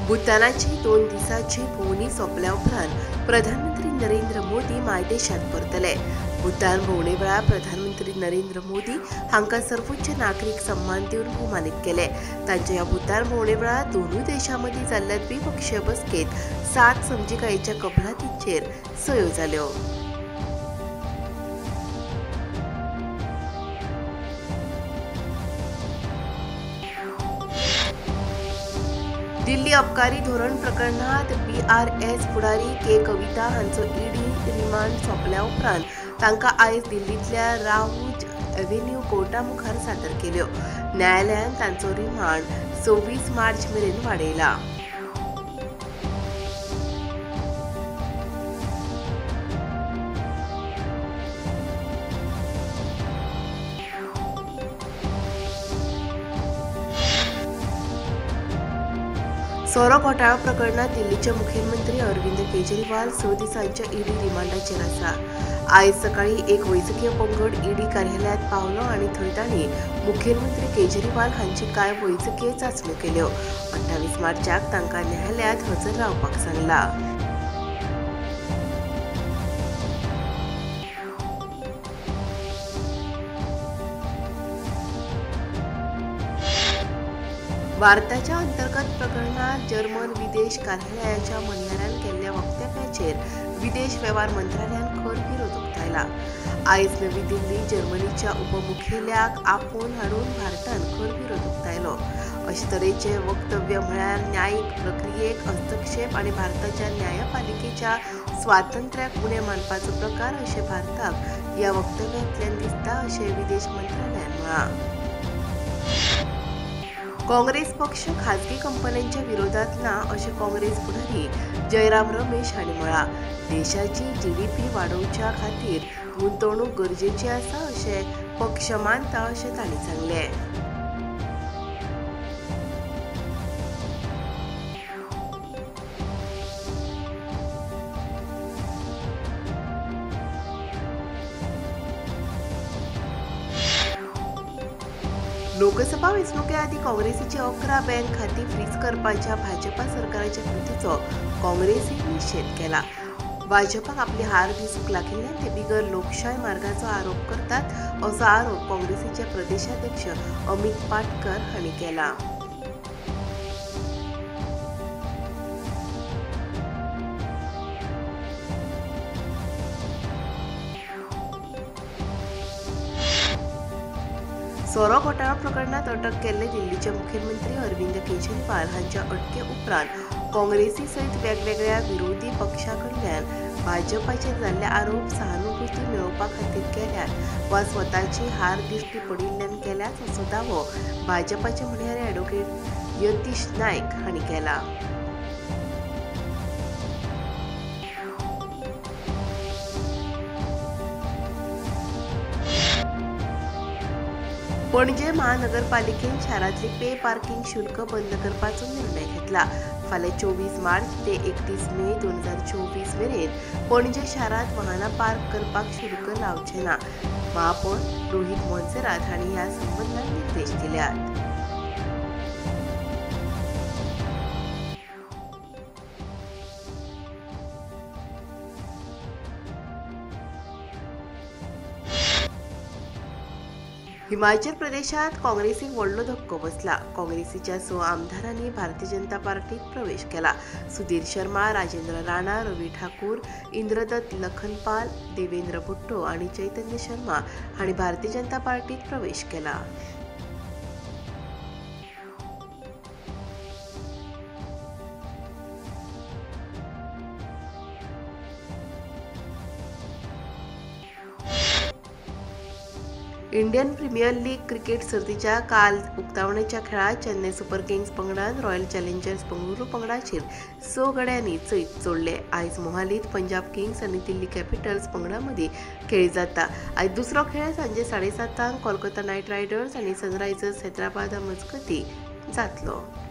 भूतानाची 2 दिसांची भोंवडी सोंपल्या उपरांत प्रधानमंत्री नरेंद्र मोदी मायदेशात परतले। भूतान भोंवडे वेळार प्रधानमंत्री नरेंद्र मोदी हांका सर्वोच्च नागरिक सन्मान दिवन भोवमानीत केले। तांच्या ह्या भूतान भोंवडे वेळार दोनूय देशांमदीं जाल्ल्या द्विपक्षीय बसकेत 7 समजिकायेच्या कबलातींचेर सयो जाल्यो। दिल्ली अबकारी धोरण प्रकरणात BRS फुडारी के कविता हांचो ईडी रिमांड सोंपल्या उपरांत तांकां आयज दिल्लींतल्या राऊज एव्हेन्यू कोर्टा मुखार सादर केल्यो। न्यायालयान तांचो रिमांड 26 मार्च मेरेन वाडयला। सोरो घोटाळा प्रकरणात दिल्लीचे मुखेलमंत्री अरविंद केजरीवाल 6 दिसांच्या ईडी रिमांडाचेर आसा। आयज सकाळी एक वैजकीय पंगड ईडी कार्यालयात पावलो आनी थंय तांणी मुखेलमंत्री केजरीवाल हांची कांय वैजकीय चांचण्यो केल्यो। 28 मार्चाक तांकां न्यायालयात हजर रावपाक सांगला। भारताच्या अंतर्गत प्रकरणात जर्मन विदेश कार्यालयाच्या म्हणयाऱ्यान केल्ल्या वक्तव्याचेर विदेश वेव्हार मंत्रालयान खर विरोध उक्तायला। आयज नवी दिल्ली जर्मनीच्या उपमुखेल्याक आपोवन हाडून भारतान खर विरोध उक्तायलो। अशे तरेचे वक्तव्य म्हळ्यार न्यायीक प्रक्रियेक हस्तक्षेप आनी भारताच्या न्यायपालिकेच्या स्वातंत्र्याक उणें मानपाचो प्रकार अशें भारताक ह्या वक्तव्यांतल्यान दिसता अशें विदेश मंत्रालयान म्हळां। काँग्रेस पक्ष खाजगी कंपन्यांच्या विरोधात ना अशें काँग्रेस फुडारी जयराम रमेश हांणी म्हळां। देशाची GDP वाडोवच्या खातीर गुंतवणूक गरजेची आसा अशें पक्ष मानता अशें तांणी सांगलें। लोकसभा वेंचणुके आदी काँग्रेसीची 11 बँक खातीं फ्रीज करपाच्या भाजपा सरकाराच्या कृतीचो काँग्रेसीन निशेध केला। भाजपाक आपली हार दिसूंक लागिल्ल्यान ते बिगर लोकशाय मार्गाचो आरोप करतात असो आरोप काँग्रेसीचे प्रदेशाध्यक्ष अमित पाटकर हांणी केला। सोरो घोटाळा प्रकरणात अटक केल्ले दिल्लीचे मुखेलमंत्री अरविंद केजरीवाल हांच्या अटके उपरांत काँग्रेसी सयत वेगवेगळ्या विरोधी पक्षांकडल्यान भाजपाचेर जाल्ले आरोप सहानुभूती मेळोवपा खातीर केल्यात वा स्वताची हार दिश्टी पडिल्ल्यान केल्यात असो दावो भाजपाचे म्हणयारे ॲडव्होकेट यतीश नायक हांणी केला। पणजे महानगरपालिकेन शारांतली पे पार्किंग शुल्क बंद करपाचो निर्णय घेतला। फाल्यां 24 मार्च ते 31 मे 2024 मेरेन पणजे शारांत वाहनां पार्क करपाक शुल्क लावचें ना। महापौर रोहित मोन्सेरात हांणी ह्या संबंदान निर्देश दिल्यात। हिमाचल प्रदेशात काँग्रेसीक व्हडलो धक्को बसला। काँग्रेसीच्या 6 आमदारांनी भारतीय जनता पार्टीत प्रवेश केला। सुधीर शर्मा, राजेंद्र राणा, रवी ठाकूर, इंद्रदत्त लखनपाल, देवेंद्र भुट्टो आणि चैतन्य शर्मा हांणी भारतीय जनता पार्टीत प्रवेश केला। इंडियन प्रीमियर लीग क्रिकेट सर्तीच्या काल उक्तावणेच्या खेळात चेन्नई सुपर किंग्स पंगडान रॉयल चॅलेंजर्स बंगळुरू पंगडाचेर 6 गड्यांनी जैत जोडले। आयज मोहालीत पंजाब किंग्स आनी दिल्ली कॅपिटल्स पंगडा मदीं खेळ जाता। आयज दुसरो खेळ सांजे 7:30 कोलकाता नायट रायडर्स आनी सनरायझर्स हैदराबाद मजगतीं जातलो।